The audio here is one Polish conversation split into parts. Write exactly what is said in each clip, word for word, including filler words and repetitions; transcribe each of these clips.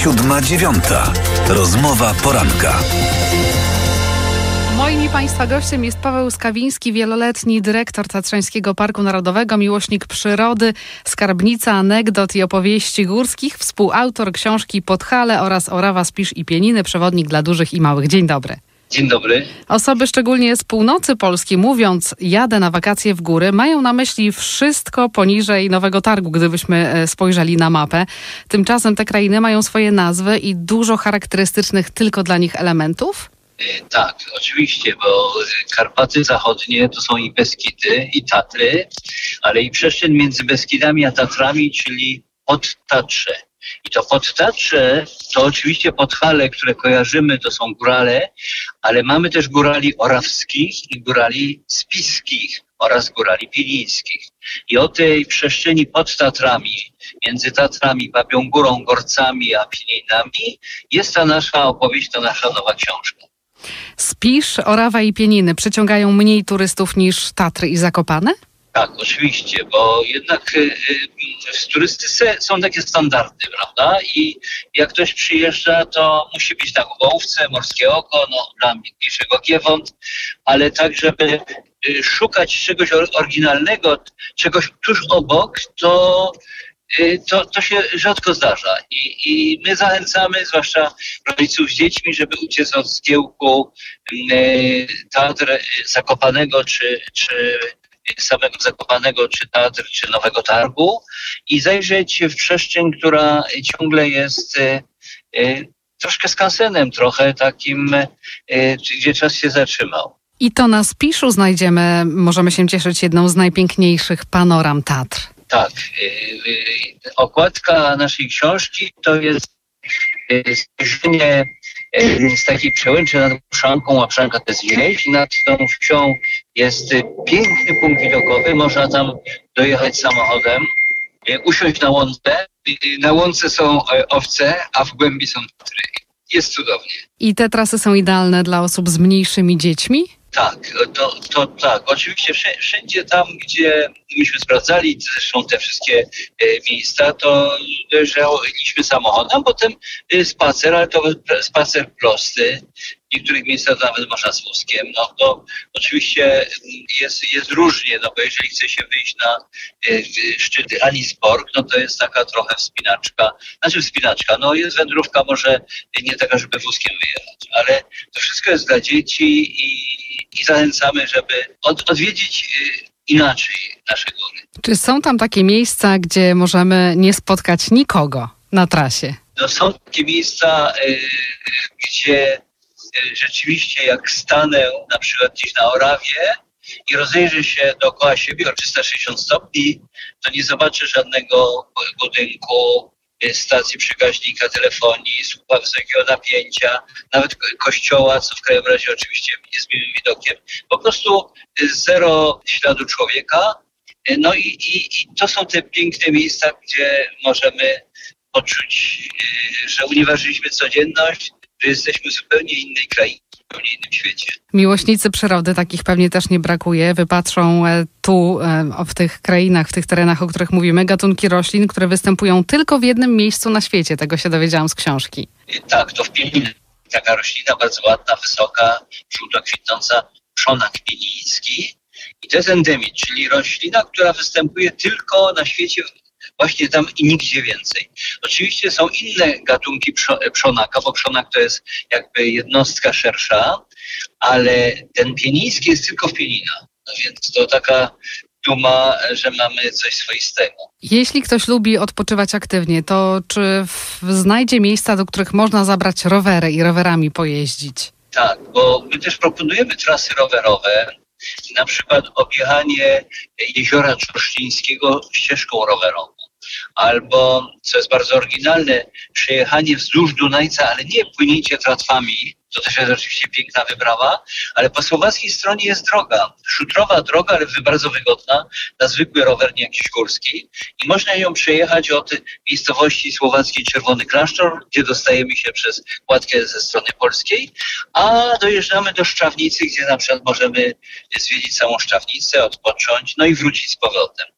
Siódma, dziewiąta. Rozmowa poranka. Moim i Państwa gościem jest Paweł Skawiński, wieloletni dyrektor Tatrzańskiego Parku Narodowego, miłośnik przyrody, skarbnica anegdot i opowieści górskich, współautor książki Podhale oraz Orawa, Spisz i Pieniny, przewodnik dla dużych i małych. Dzień dobry. Dzień dobry. Osoby szczególnie z północy Polski, mówiąc jadę na wakacje w góry, mają na myśli wszystko poniżej Nowego Targu, gdybyśmy spojrzeli na mapę. Tymczasem te krainy mają swoje nazwy i dużo charakterystycznych tylko dla nich elementów? Tak, oczywiście, bo Karpaty Zachodnie to są i Beskidy, i Tatry, ale i przestrzeń między Beskidami a Tatrami, czyli Podtatrze. I to Podtatrze to oczywiście Podhale, które kojarzymy, to są górale, ale mamy też górali orawskich i górali spiskich oraz górali pienińskich. I o tej przestrzeni pod Tatrami, między Tatrami, Babią Górą, Gorcami a Pieninami jest ta nasza opowieść, ta nasza nowa książka. Spisz, Orawa i Pieniny przyciągają mniej turystów niż Tatry i Zakopane? Tak, oczywiście, bo jednak y, y, w turystyce są takie standardy, prawda? I jak ktoś przyjeżdża, to musi być na Głowówce, Morskie Oko, no dla ambitniejszego Giewont, ale tak, żeby y, szukać czegoś oryginalnego, czegoś tuż obok, to To, to się rzadko zdarza I, i my zachęcamy, zwłaszcza rodziców z dziećmi, żeby uciec od zgiełku y, Tatr Zakopanego, czy, czy samego Zakopanego, czy Tatr, czy Nowego Targu i zajrzeć w przestrzeń, która ciągle jest y, y, troszkę skansenem, trochę takim, y, gdzie czas się zatrzymał. I to na Spiszu znajdziemy, możemy się cieszyć, jedną z najpiękniejszych panoram Tatr. Tak, yy, okładka naszej książki to jest yy, spojrzenie yy, z takiej przełęczy nad Łoprzanką. Łoprzanka to jest wieś, nad tą wsią jest yy, piękny punkt widokowy, można tam dojechać samochodem, yy, usiąść na łące. Yy, na łące są yy, owce, a w głębi są Tatry. Jest cudownie. I te trasy są idealne dla osób z mniejszymi dziećmi? Tak, to, to tak. Oczywiście wszędzie tam, gdzie myśmy sprawdzali, zresztą te wszystkie e, miejsca, to dojeżdżaliśmy samochodem, potem e, spacer, ale to spacer prosty. W niektórych miejscach nawet można z wózkiem. No to oczywiście jest, jest różnie, no bo jeżeli chce się wyjść na e, szczyty Anisborg, no to jest taka trochę wspinaczka. Znaczy wspinaczka, no jest wędrówka może nie taka, żeby wózkiem wyjechać, ale to wszystko jest dla dzieci i I zachęcamy, żeby od, odwiedzić y, inaczej nasze góry. Czy są tam takie miejsca, gdzie możemy nie spotkać nikogo na trasie? No, są takie miejsca, y, gdzie y, rzeczywiście jak stanę na przykład gdzieś na Orawie i rozejrzę się dookoła siebie o trzysta sześćdziesiąt stopni, to nie zobaczę żadnego budynku, stacji przekaźnika telefonii, słupa wysokiego napięcia, nawet kościoła, co w krajobrazie oczywiście jest miłym widokiem. Po prostu zero śladu człowieka. No i, i, i to są te piękne miejsca, gdzie możemy poczuć, że unieważniliśmy codzienność, że jesteśmy w zupełnie innej krainie, w zupełnie innym świecie. Miłośnicy przyrody, takich pewnie też nie brakuje, wypatrzą tu, w tych krainach, w tych terenach, o których mówimy, gatunki roślin, które występują tylko w jednym miejscu na świecie. Tego się dowiedziałam z książki. Tak, to w Pieninach. Taka roślina bardzo ładna, wysoka, żółto kwitnąca, przonak pieniński. I to jest endemit, czyli roślina, która występuje tylko na świecie, właśnie tam i nigdzie więcej. Oczywiście są inne gatunki przonaka, bo przonak to jest jakby jednostka szersza, ale ten pieniński jest tylko w Pieninach. No więc to taka duma, że mamy coś swoistego. Jeśli ktoś lubi odpoczywać aktywnie, to czy w, znajdzie miejsca, do których można zabrać rowery i rowerami pojeździć? Tak, bo my też proponujemy trasy rowerowe, na przykład objechanie jeziora Czorsztyńskiego ścieżką rowerową. Albo, co jest bardzo oryginalne, przejechanie wzdłuż Dunajca, ale nie płynięcie tratwami, to też jest oczywiście piękna wyprawa, ale po słowackiej stronie jest droga, szutrowa droga, ale bardzo wygodna, na zwykły rower, nie jakiś górski. I można ją przejechać od miejscowości słowackiej Czerwony Klasztor, gdzie dostajemy się przez kładkę ze strony polskiej, a dojeżdżamy do Szczawnicy, gdzie na przykład możemy zwiedzić samą Szczawnicę, odpocząć, no i wrócić z powrotem.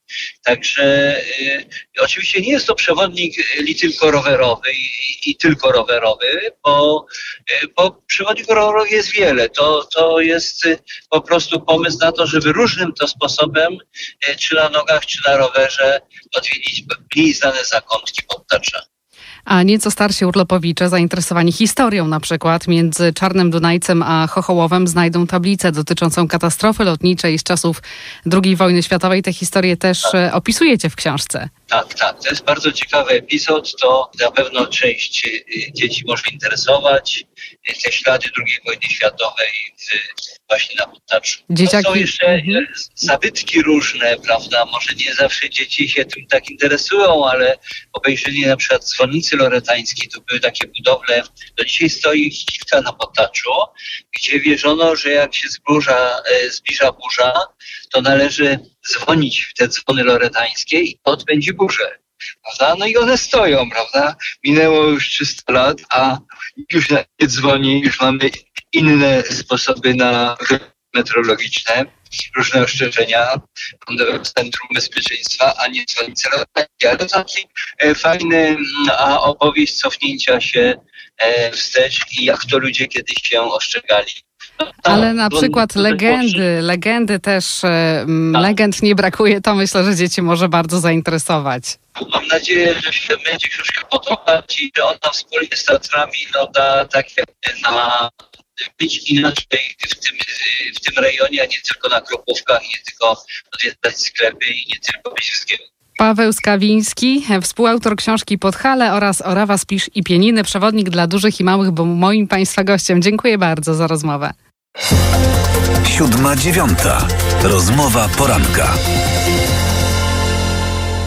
Także y, oczywiście nie jest to przewodnik li tylko rowerowy i, i tylko rowerowy, bo, y, bo przewodników rowerowych jest wiele. To, to jest y, po prostu pomysł na to, żeby różnym to sposobem, y, czy na nogach, czy na rowerze, odwiedzić mniej znane zakątki Poddacza. A nieco starsi urlopowicze, zainteresowani historią na przykład, między Czarnym Dunajcem a Chochołowem znajdą tablicę dotyczącą katastrofy lotniczej z czasów drugiej wojny światowej. Te historie też tak opisujecie w książce. Tak, tak. To jest bardzo ciekawy epizod. To na pewno część dzieci może interesować. Te ślady drugiej wojny światowej właśnie na Poddaczu. Dzieciaki... Są jeszcze zabytki różne, prawda? Może nie zawsze dzieci się tym tak interesują, ale obejrzenie na przykład dzwonnicy loretańskiej, to były takie budowle, do dzisiaj stoi ich kilka na Poddaczu, gdzie wierzono, że jak się zburza, zbliża burza, to należy dzwonić w te dzwony loretańskie i to odbędzie burzę. Prawda? No i one stoją, prawda? Minęło już trzysta lat, a już nie dzwoni, już mamy inne sposoby na meteorologiczne, różne ostrzeżenia Centrum Bezpieczeństwa, a nie dzwonice lotnicze. Ale to taki e, fajny a opowieść cofnięcia się e, wstecz i jak to ludzie kiedyś się ostrzegali. No, ale na przykład legendy, legendy też, tak. legend nie brakuje, to myślę, że dzieci może bardzo zainteresować. Mam nadzieję, że się będzie książka podobać i że ona wspólnie z Tatrami no, da takie na być inaczej w tym, w tym rejonie, a nie tylko na Kropówkach, nie tylko odwiedzać sklepy i nie tylko być wszystkiego. Paweł Skawiński, współautor książki Podhale oraz Orawa, Spisz i Pieniny, przewodnik dla dużych i małych, był moim Państwa gościem. Dziękuję bardzo za rozmowę. Siódma dziewiąta. Rozmowa poranka.